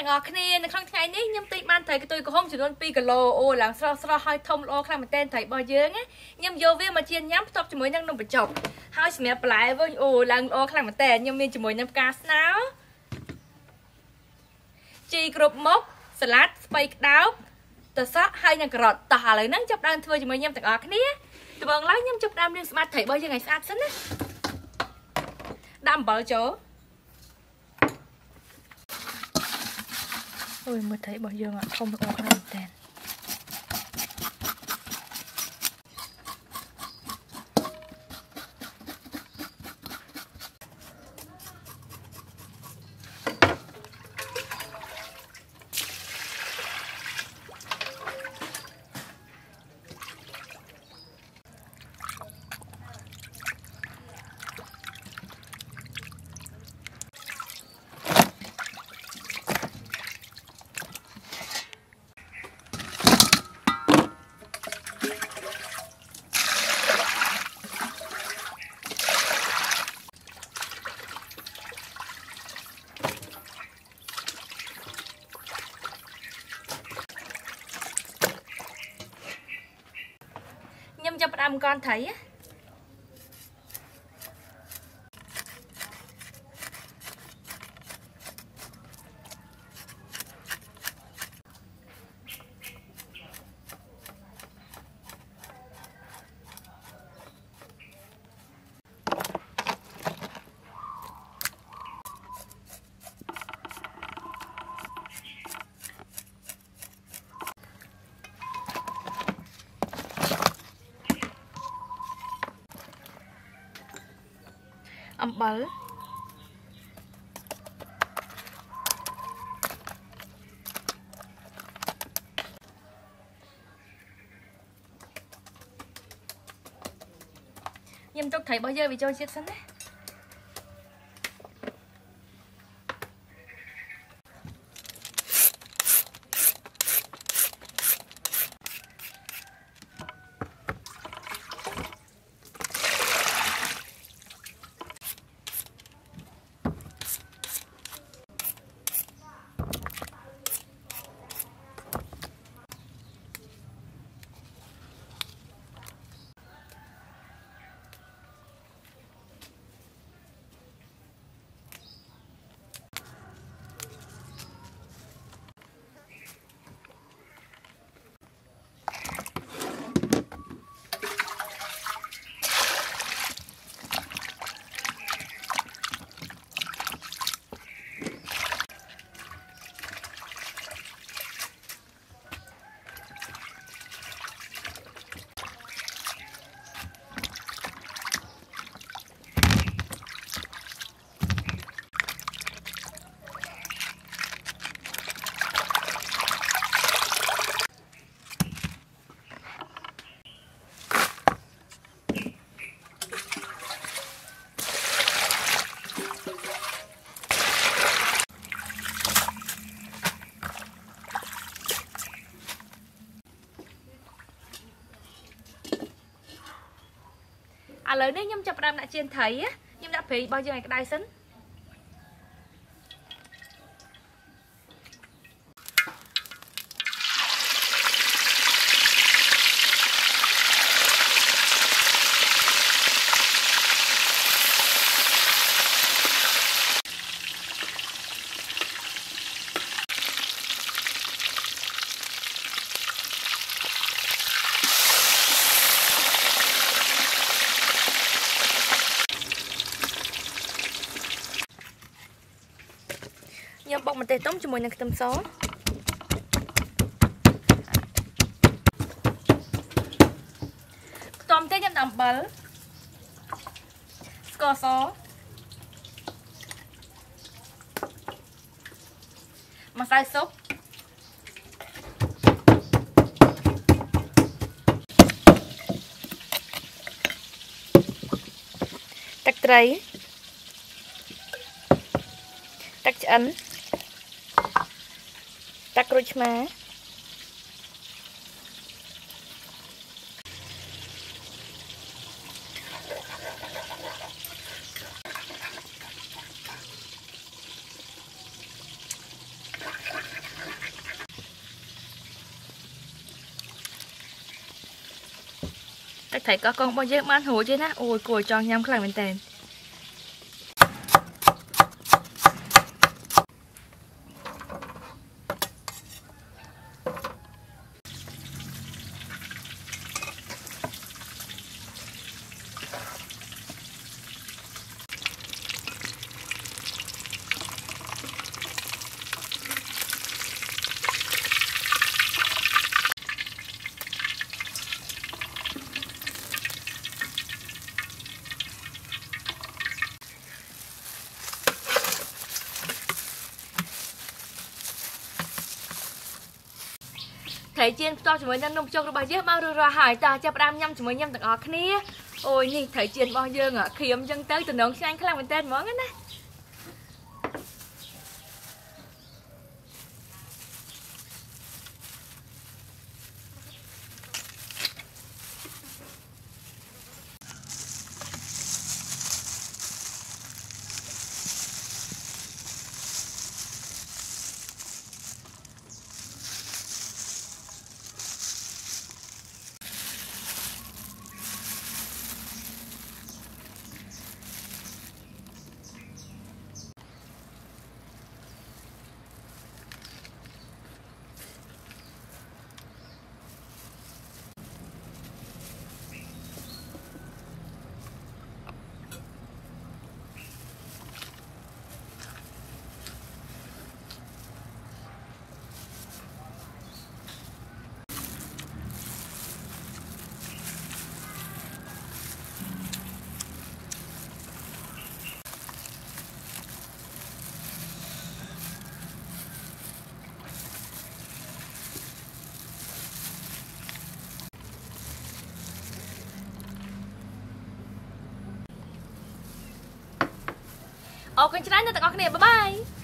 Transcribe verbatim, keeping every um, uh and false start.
ទាំងអស់គ្នានៅក្នុងថ្ងៃនេះខ្ញុំទិញបានត្រីកតុយក្រហមចំនួនពីរគីឡូអូឡើងស្រស់ស្រស់ហើយធំល្អខ្លាំងមែនទែនត្រីរបស់យើងណាខ្ញុំយកវាមកជៀនញ៉ាំផ្ទាប់ជាមួយនឹងនំបញ្ចុកហើយសម្រាប់បន្លែវិញអូឡើងល្អខ្លាំងមែនទែនខ្ញុំមានជាមួយនឹងផ្កាស្នោជីគ្រប់មុខសាឡាត់ស្ពៃក្តោបតសក់ហើយនឹងការ៉ុតតោះឥឡូវហ្នឹងចាប់ដើមធ្វើជាមួយខ្ញុំទាំងអស់គ្នាដំបូងឡើយខ្ញុំចាប់ដើមលាងសម្អាតត្រីរបស់យើងឲ្យស្អាតសិនណាដាក់អំបិលចូលអូយមើលត្រីរបស់យើងអត់ធំល្អខ្លាំងមែនតើខ្ញុំចាប់ផ្ដើមកនត្រីណាអំបិលខ្ញុំទុកត្រីរបស់យើងវាចូលជាតិសិនណាឥឡូវនេះខ្ញុំចាប់ផ្ដើមដាក់ជៀនត្រីខ្ញុំដាក់ប្រេងរបស់យើងឲ្យក្តៅសិនខ្ញុំបុកម្ទេសទុំជាមួយនឹងខ្ទឹមសខ្ទឹមទេខ្ញុំដាក់អំបិលស្ករសម្សៅស៊ុបទឹកត្រីទឹកឆ្អិនទឹកក្រូចឆ្មា thấy có con bao giờ bán hổ chứ na ôi cùi cho nhâm khăn bên tên thấy chiên to chúng mới đang nông trong bài giết bao rồi ra hải ta cho đam nhâm chúng mới nhâm tặng ở kia ôi nè thấy chiên bao giờ ngả khiếm chân tới từ nón xanh khăn bên tên món á nè Ồ, con chán cho tặng con này, bye bye.